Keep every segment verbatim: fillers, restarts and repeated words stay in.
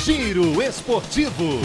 Giro Esportivo.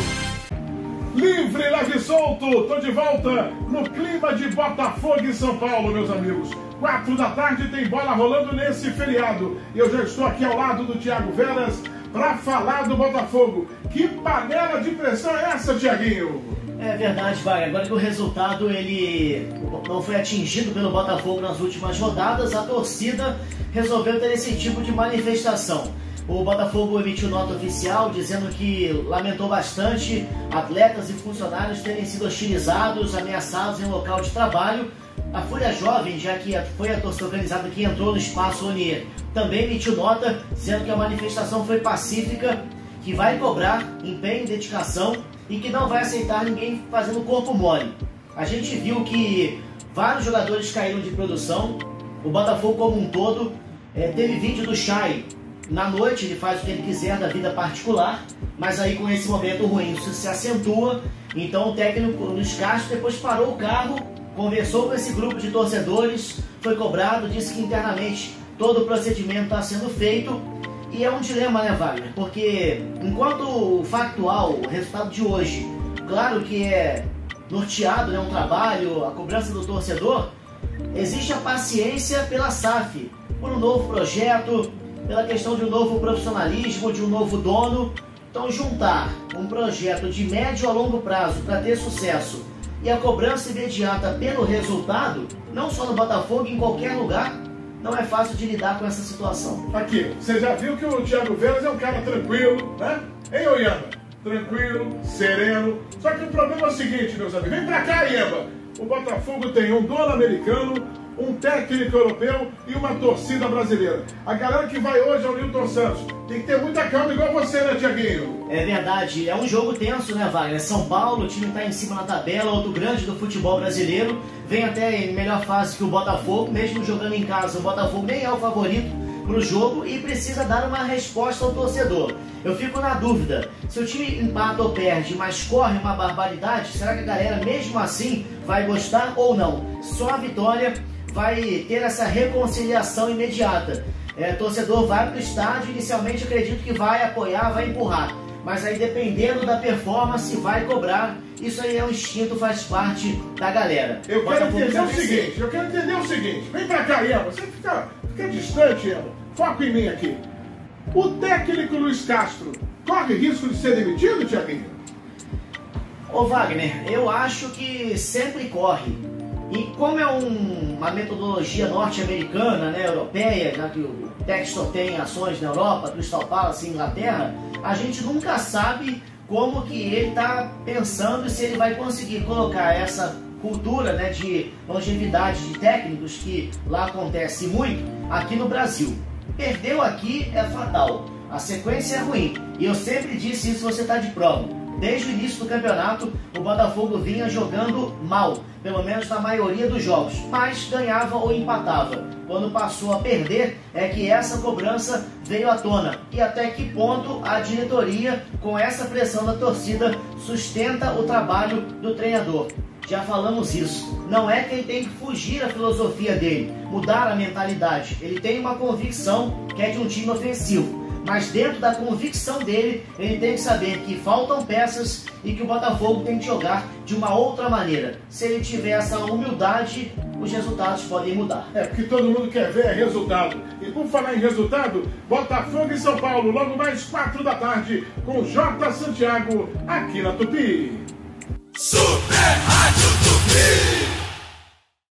Livre, leve e solto, tô de volta no clima de Botafogo e São Paulo, meus amigos. Quatro da tarde tem bola rolando nesse feriado. E eu já estou aqui ao lado do Thiago Veras para falar do Botafogo. Que panela de pressão é essa, Thiaguinho? É verdade, vai. Agora que o resultado ele não foi atingido pelo Botafogo nas últimas rodadas, a torcida resolveu ter esse tipo de manifestação. O Botafogo emitiu nota oficial dizendo que lamentou bastante atletas e funcionários terem sido hostilizados, ameaçados em local de trabalho. A Fúria Jovem, já que foi a torcida organizada que entrou no espaço Onier, também emitiu nota dizendo que a manifestação foi pacífica, que vai cobrar empenho e dedicação e que não vai aceitar ninguém fazendo corpo mole. A gente viu que vários jogadores caíram de produção, o Botafogo como um todo. É, teve vídeo do Chay. Na noite ele faz o que ele quiser da vida particular, mas aí com esse momento ruim isso se acentua. Então o técnico Luiz Castro depois parou o carro, conversou com esse grupo de torcedores, foi cobrado, disse que internamente todo o procedimento está sendo feito. E é um dilema, né, Wagner? Porque enquanto o factual, o resultado de hoje, claro que é norteado, né, um trabalho, a cobrança do torcedor, existe a paciência pela S A F, por um novo projeto, pela questão de um novo profissionalismo, de um novo dono. Então juntar um projeto de médio a longo prazo para ter sucesso e a cobrança imediata pelo resultado, não só no Botafogo, em qualquer lugar, não é fácil de lidar com essa situação. Aqui, você já viu que o Thiago Veras é um cara tranquilo, né? Hein, ô Iamba? Tranquilo, sereno. Só que o problema é o seguinte, meus amigos. Vem pra cá, Iamba. O Botafogo tem um dono americano, um técnico europeu e uma torcida brasileira. A galera que vai hoje ao Newton Santos tem que ter muita calma, igual você, né, Thiaguinho? É verdade, é um jogo tenso, né, Wagner? São Paulo, o time está em cima na tabela, outro grande do futebol brasileiro, vem até em melhor fase que o Botafogo, mesmo jogando em casa, o Botafogo nem é o favorito para o jogo e precisa dar uma resposta ao torcedor. Eu fico na dúvida, se o time empata ou perde, mas corre uma barbaridade, será que a galera mesmo assim vai gostar ou não? Só a vitória vai ter essa reconciliação imediata. É, o torcedor vai para o estádio, inicialmente acredito que vai apoiar, vai empurrar, mas aí dependendo da performance vai cobrar. Isso aí é um instinto, faz parte da galera. Eu quero entender o seguinte, eu quero entender o seguinte, vem pra cá, Iamba, você fica, fica distante, Iamba, foca em mim aqui. O técnico Luiz Castro corre risco de ser demitido, Thiaguinho? Ô Wagner, eu acho que sempre corre. E como é um, uma metodologia norte-americana, né, europeia, já que o Textor tem ações na Europa, Crystal Palace, Inglaterra, a gente nunca sabe como que ele está pensando e se ele vai conseguir colocar essa cultura, né, de longevidade de técnicos, que lá acontece muito, aqui no Brasil. Perdeu aqui é fatal, a sequência é ruim. E eu sempre disse isso, você está de prova. Desde o início do campeonato, o Botafogo vinha jogando mal, pelo menos na maioria dos jogos, mas ganhava ou empatava. Quando passou a perder, é que essa cobrança veio à tona. E até que ponto a diretoria, com essa pressão da torcida, sustenta o trabalho do treinador? Já falamos isso. Não é que ele tem que fugir da filosofia dele, mudar a mentalidade. Ele tem uma convicção que é de um time ofensivo. Mas dentro da convicção dele, ele tem que saber que faltam peças e que o Botafogo tem que jogar de uma outra maneira. Se ele tiver essa humildade, os resultados podem mudar. É, porque todo mundo quer ver resultado. E por falar em resultado, Botafogo e São Paulo, logo mais quatro da tarde, com J. Santiago, aqui na Tupi. Super!